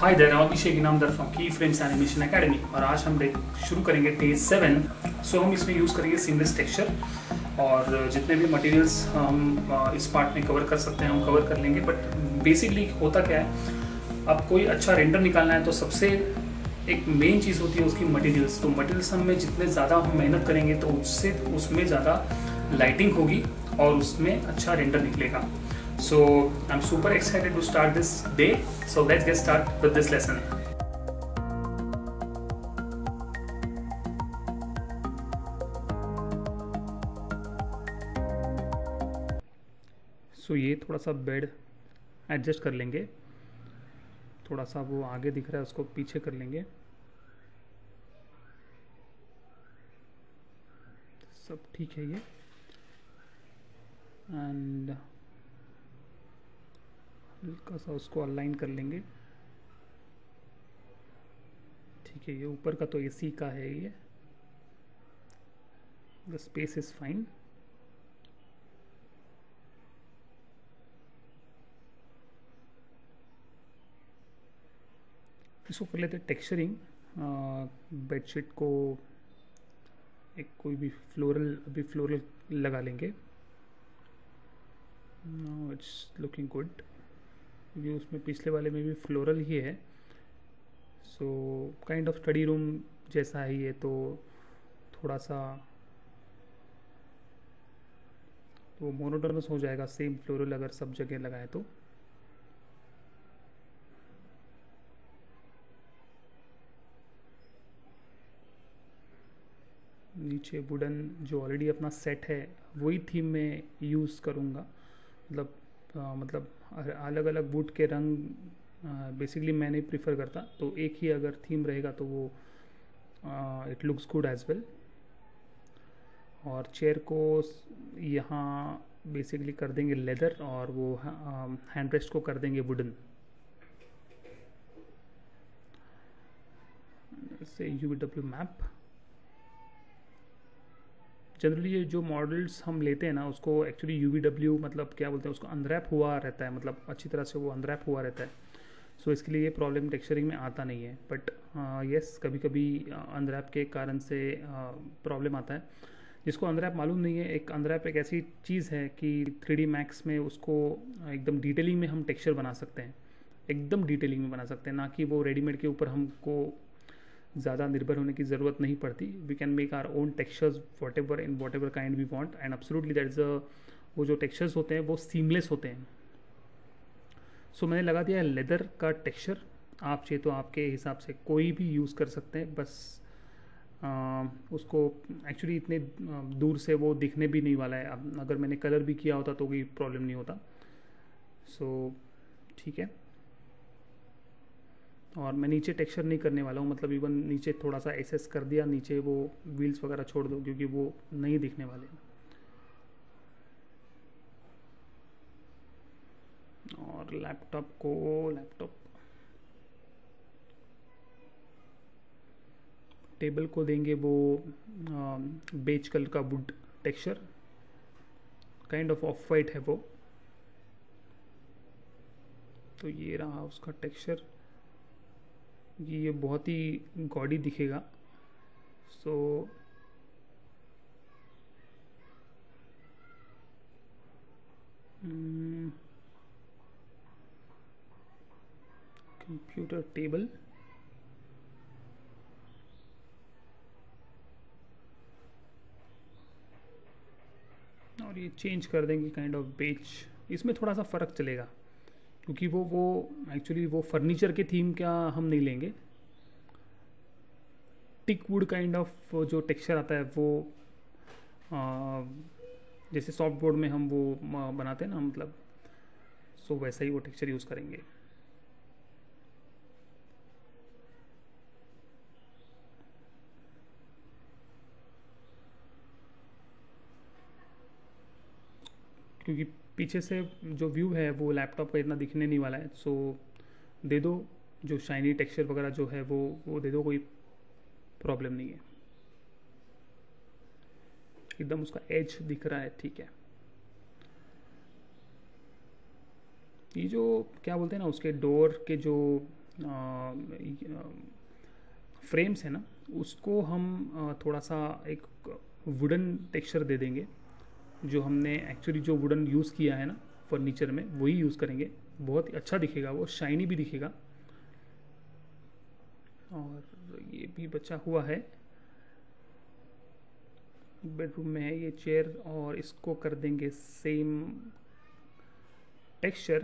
Hi there, I'm Abhishek Inamdar from key frames animation academy और आज हम शुरू करेंगे डे 7। सो हम इसमें यूज़ करेंगे सीमलेस टेक्सचर और जितने भी मटेरियल्स हम इस पार्ट में कवर कर सकते हैं हम कवर कर लेंगे। बट बेसिकली होता क्या है, अब कोई अच्छा रेंडर निकालना है तो सबसे एक मेन चीज़ होती है उसकी मटेरियल्स। तो मटेरियल्स में जितने ज़्यादा हम मेहनत करेंगे तो उसमें ज़्यादा लाइटिंग होगी और उसमें अच्छा रेंडर निकलेगा। So I'm super excited to start this day. So let's get started with this lesson. So ये थोड़ा सा बेड एडजस्ट कर लेंगे, थोड़ा सा वो आगे दिख रहा है उसको पीछे कर लेंगे। सब ठीक है ये। एंड हल्का सा उसको अलाइन कर लेंगे। ठीक है, ये ऊपर का तो एसी का है, ये द स्पेस इज फाइन। इसको कर लेते टेक्सचरिंग। बेडशीट को एक कोई भी फ्लोरल लगा लेंगे। Now it's looking good. ये उसमें पिछले वाले में भी फ्लोरल ही है। So kind of study room जैसा है ये, तो थोड़ा सा वो मोनोटोनस हो जाएगा सेम फ्लोरल अगर सब जगह लगाए तो। नीचे वुडन जो ऑलरेडी अपना सेट है वही थीम में यूज़ करूँगा। मतलब अलग अलग वुड के रंग बेसिकली मैं नहीं प्रीफर करता, तो एक ही अगर थीम रहेगा तो वो it looks good as well. और चेयर को यहाँ बेसिकली कर देंगे लेदर और वो हैंड रेस्ट को कर देंगे वुडन से UVW मैप। जनरली ये जो मॉडल्स हम लेते हैं ना उसको एक्चुअली UVW मतलब क्या बोलते हैं उसको अनरैप हुआ रहता है, मतलब अच्छी तरह से वो अनरैप हुआ रहता है। सो इसके लिए ये प्रॉब्लम टेक्सचरिंग में आता नहीं है। बट यस, कभी कभी अनरैप के कारण से प्रॉब्लम आता है। जिसको अनरैप मालूम नहीं है, एक अनरैप एक ऐसी चीज़ है कि 3D मैक्स में उसको एकदम डिटेलिंग में हम टेक्सचर बना सकते हैं, एकदम डिटेलिंग में बना सकते हैं, ना कि वो रेडीमेड के ऊपर हमको ज़्यादा निर्भर होने की ज़रूरत नहीं पड़ती। We can make our own textures whatever kind we want and absolutely that is वो जो टेक्सचर्स होते हैं वो सीमलेस होते हैं। सो मैंने लगा दिया है लेदर का टेक्सचर। आप चाहिए तो आपके हिसाब से कोई भी यूज़ कर सकते हैं, बस उसको एक्चुअली इतने दूर से वो दिखने भी नहीं वाला है। अब अगर मैंने कलर भी किया होता तो कोई प्रॉब्लम नहीं होता। सो ठीक है। और मैं नीचे टेक्सचर नहीं करने वाला हूँ, मतलब इवन नीचे थोड़ा सा एसेस कर दिया, नीचे वो व्हील्स वगैरह छोड़ दो क्योंकि वो नहीं दिखने वाले। और लैपटॉप टेबल को देंगे वो बेज कलर का wood texture, kind of white है वो। तो ये रहा उसका टेक्सचर। ये बहुत ही गॉडी दिखेगा। सो कंप्यूटर टेबल और ये चेंज कर देंगे काइंड ऑफ बेज। इसमें थोड़ा सा फ़र्क चलेगा क्योंकि वो एक्चुअली वो फर्नीचर के थीम का हम नहीं लेंगे। टिक वुड काइंड ऑफ जो टेक्सचर आता है वो जैसे सॉफ्ट बोर्ड में हम वो बनाते हैं ना, मतलब सो वैसा ही वो टेक्सचर यूज़ करेंगे। क्योंकि पीछे से जो व्यू है वो लैपटॉप का इतना दिखने नहीं वाला है। सो दे दो जो शाइनी टेक्सचर वगैरह जो है वो दे दो, कोई प्रॉब्लम नहीं है। एकदम उसका एज दिख रहा है, ठीक है। ये जो क्या बोलते हैं ना उसके डोर के जो फ्रेम्स है ना, उसको हम थोड़ा सा एक वुडन टेक्सचर दे देंगे। जो हमने एक्चुअली जो वुडन यूज़ किया है ना फर्नीचर में, वही यूज़ करेंगे। बहुत ही अच्छा दिखेगा, वो शाइनी भी दिखेगा। और ये भी बचा हुआ है, बेडरूम में है ये चेयर, और इसको कर देंगे सेम टेक्सचर।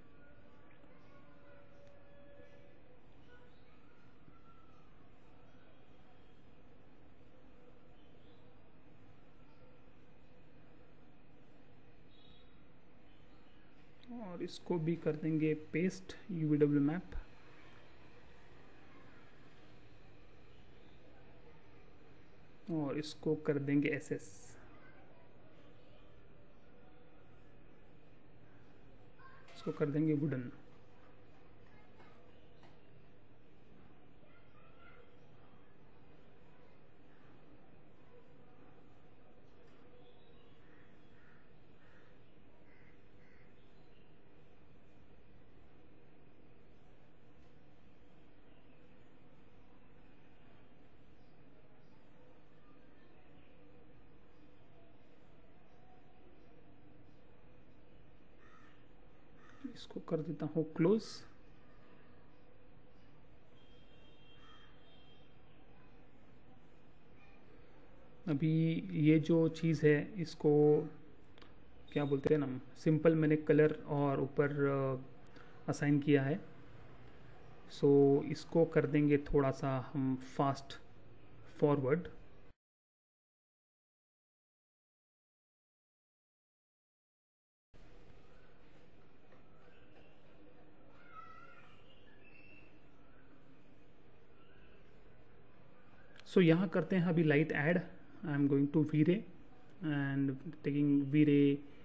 और इसको भी कर देंगे पेस्ट यूवीडब्ल्यू मैप। और इसको कर देंगे एसएस। इसको कर देंगे वुडन। इसको कर देता हूँ क्लोज। अभी ये जो चीज़ है, इसको क्या बोलते हैं ना, सिंपल मैंने कलर और ऊपर असाइन किया है। सो इसको कर देंगे थोड़ा सा हम फास्ट फॉरवर्ड। सो यहाँ करते हैं अभी light add. I am going to V-Ray and taking V-Ray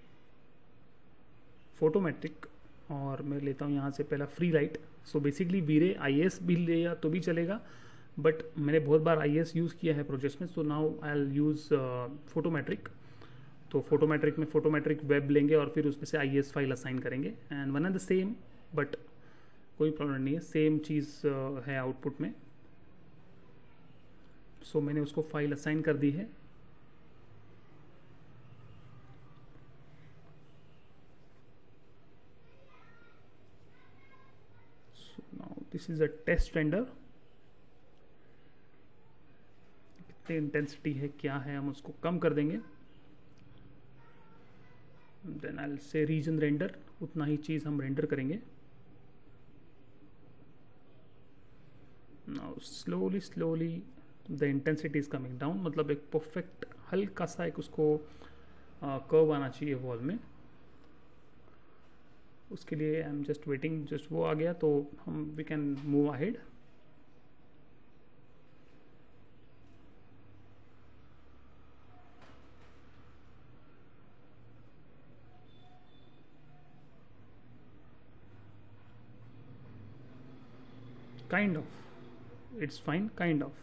photometric. और मैं लेता हूँ यहाँ से पहला free light. So basically V-Ray IES भी लिया तो भी चलेगा, बट मैंने बहुत बार आईएस यूज़ किया है प्रोजेक्ट्स में। So now I will use photometric. तो फोटोमेट्रिक में फोटोमेट्रिक वेब लेंगे और फिर उसमें से आईएस फाइल असाइन करेंगे, and one and the same, but कोई प्रॉब्लम नहीं है, सेम चीज़ है आउटपुट में। सो मैंने उसको फाइल असाइन कर दी है। So now this is a test render. कितनी इंटेंसिटी है क्या है, हम उसको कम कर देंगे। Then I will say region render, उतना ही चीज़ हम रेंडर करेंगे। Now slowly slowly the intensity is coming down, मतलब एक परफेक्ट हल्का सा एक उसको कर्व आना चाहिए वॉल में। उसके लिए I am just waiting, just वो आ गया तो हम we can move ahead. Kind of it's fine, kind of.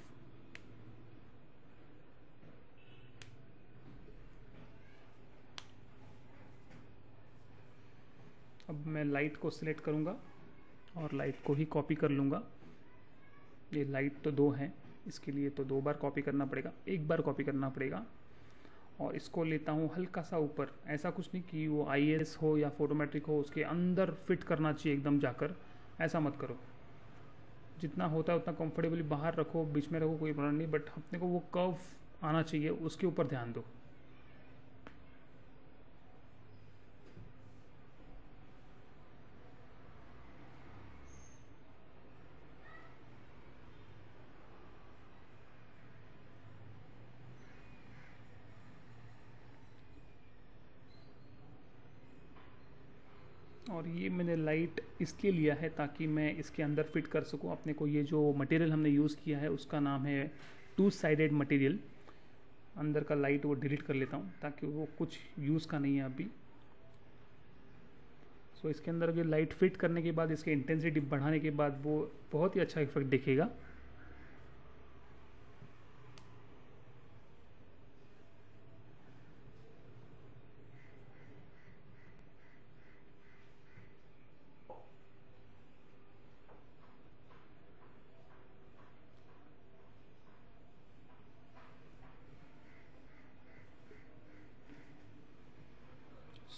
अब मैं लाइट को सिलेक्ट करूँगा और लाइट को ही कॉपी कर लूँगा। ये लाइट तो दो हैं, इसके लिए तो दो बार कॉपी करना पड़ेगा, एक बार कॉपी करना पड़ेगा। और इसको लेता हूँ हल्का सा ऊपर, ऐसा कुछ नहीं कि वो आईएस हो या फोटोमेट्रिक हो उसके अंदर फिट करना चाहिए एकदम जाकर, ऐसा मत करो। जितना होता है उतना कंफर्टेबली बाहर रखो, बीच में रखो, कोई प्रॉब्लम नहीं, बट अपने को वो कर्व आना चाहिए, उसके ऊपर ध्यान दो। और ये मैंने लाइट इसलिए लिया है ताकि मैं इसके अंदर फिट कर सकूं अपने को। ये जो मटेरियल हमने यूज़ किया है उसका नाम है टू साइडेड मटेरियल। अंदर का लाइट वो डिलीट कर लेता हूँ ताकि वो कुछ यूज़ का नहीं है अभी। सो इसके अंदर ये लाइट फिट करने के बाद, इसके इंटेंसिटी बढ़ाने के बाद वो बहुत ही अच्छा इफेक्ट दिखेगा।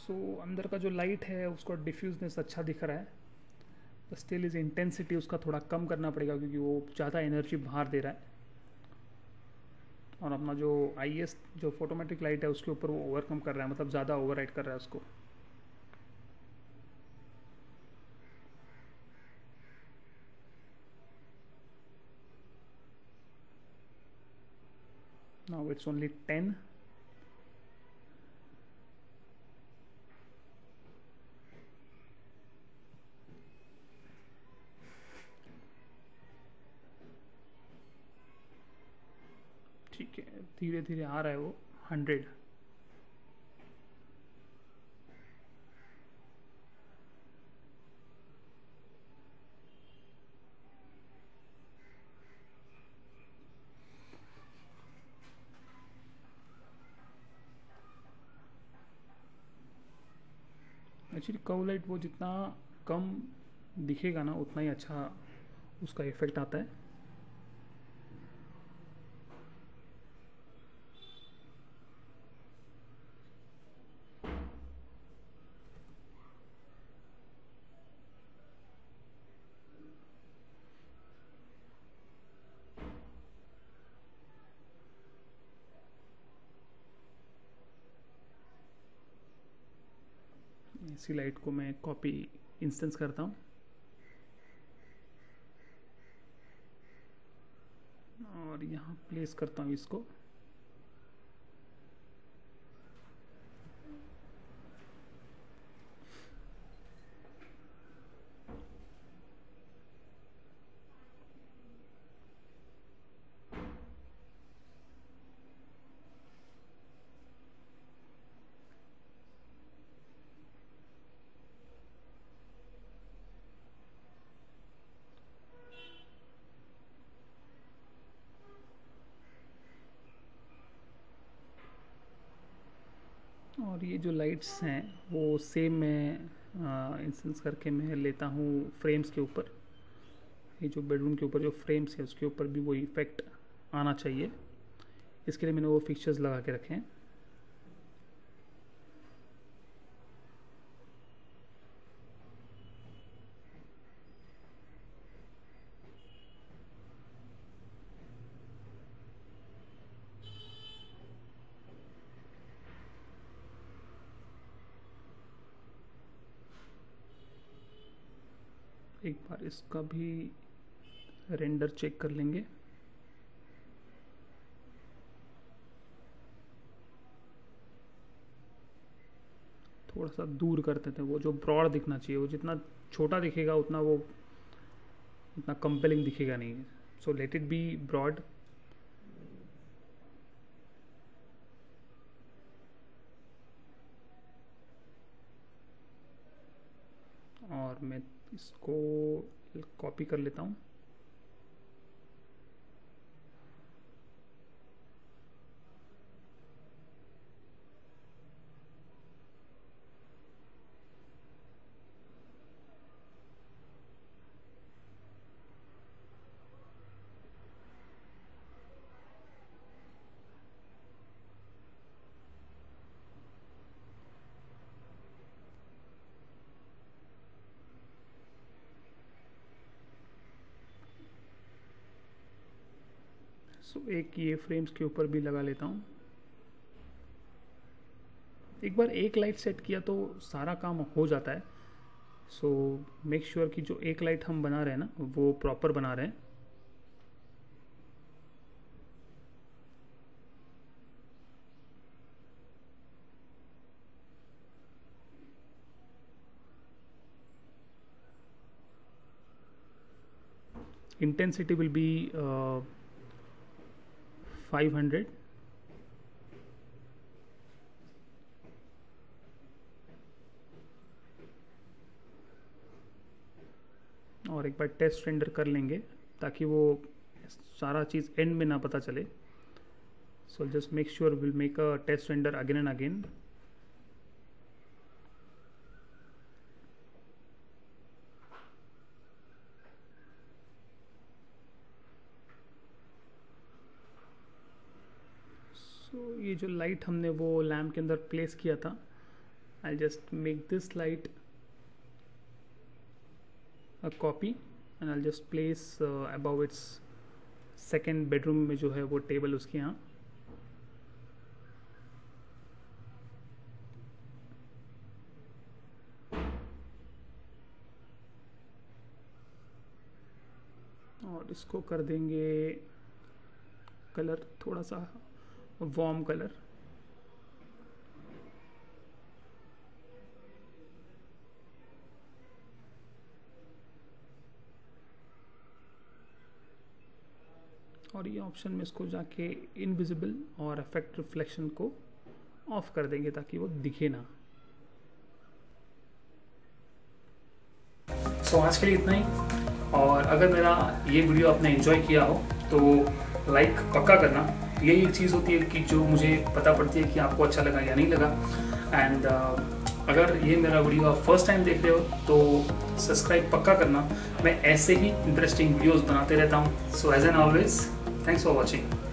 सो अंदर का जो लाइट है उसका डिफ्यूजनेस अच्छा दिख रहा है, स्टिल इज इंटेंसिटी उसका थोड़ा कम करना पड़ेगा क्योंकि वो ज़्यादा एनर्जी बाहर दे रहा है। और अपना जो आईएस जो फोटोमेट्रिक लाइट है उसके ऊपर वो ओवरकम कर रहा है, मतलब ज़्यादा ओवरराइड कर रहा है उसको। Now it's only 10। ठीक है, धीरे धीरे आ रहा है वो 100। एक्चुअली कव लाइट वो जितना कम दिखेगा ना उतना ही अच्छा उसका इफेक्ट आता है। इसी लाइट को मैं कॉपी इंस्टेंस करता हूँ और यहाँ प्लेस करता हूँ इसको। और ये जो लाइट्स हैं वो सेम मैं इंस्टेंस करके मैं लेता हूँ फ्रेम्स के ऊपर। ये जो बेडरूम के ऊपर जो फ्रेम्स है उसके ऊपर भी वो इफेक्ट आना चाहिए, इसके लिए मैंने वो फिक्चर्स लगा के रखे हैं। एक बार इसका भी रेंडर चेक कर लेंगे। थोड़ा सा दूर करते थे, वो जो ब्रॉड दिखना चाहिए, वो जितना छोटा दिखेगा उतना वो उतना कंपेलिंग दिखेगा नहीं। So let it be broad. और मैं इसको कॉपी कर लेता हूँ। सो एक ये फ्रेम्स के ऊपर भी लगा लेता हूँ। एक बार एक लाइट सेट किया तो सारा काम हो जाता है। सो मेक श्योर कि जो एक लाइट हम बना रहे हैं ना वो प्रॉपर बना रहे हैं। Intensity will be 500। और एक बार टेस्ट रेंडर कर लेंगे ताकि वो सारा चीज़ एंड में ना पता चले। So just make sure will make a test render again and again. So ये जो लाइट हमने वो लैम्प के अंदर प्लेस किया था, I'll just make this light a copy and I'll just place above its second bedroom में जो है वो टेबल उसके यहाँ. और इसको कर देंगे कलर थोड़ा सा वार्म कलर. और ये ऑप्शन में इसको जाके इनविजिबल और इफेक्ट रिफ्लेक्शन को ऑफ कर देंगे ताकि वो दिखे ना. सो आज के लिए इतना ही. और अगर मेरा ये वीडियो आपने एंजॉय किया हो तो लाइक पक्का करना. यही एक चीज़ होती है कि जो मुझे पता पड़ती है कि आपको अच्छा लगा या नहीं लगा. एंड अगर ये मेरा वीडियो आप फर्स्ट टाइम देख रहे हो तो सब्सक्राइब पक्का करना. मैं ऐसे ही इंटरेस्टिंग वीडियोस बनाते रहता हूँ. So as an always, thanks for watching.